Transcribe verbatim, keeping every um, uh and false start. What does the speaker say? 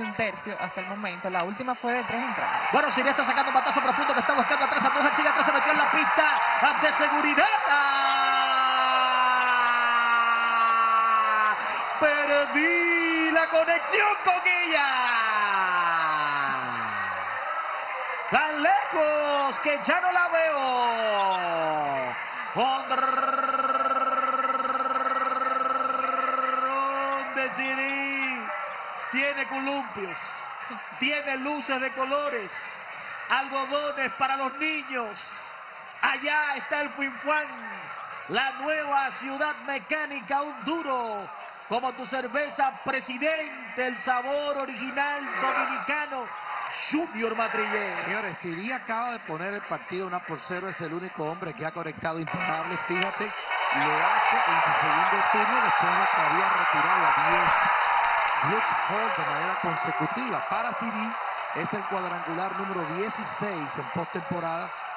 un tercio hasta el momento. La última fue de tres entradas. Bueno, Siri está sacando un batazo profundo que está buscando atrás. Andújar sigue atrás, se metió en la pista de seguridad. ¡Ah! Perdí la conexión con ella. Tan lejos que ya no la veo. Honrón de Siri. Tiene columpios, tiene luces de colores, algodones para los niños. Allá está el Fuinfuán, la nueva ciudad mecánica, un duro como tu cerveza Presidente, el sabor original dominicano. Junior Matrillé. Señores, Siri acaba de poner el partido una por cero, es el único hombre que ha conectado imparables. Fíjate, lo hace en su segundo turno después de que había retirado a diez Rich Hall de manera consecutiva. Para Siri es el cuadrangular número dieciséis en postemporada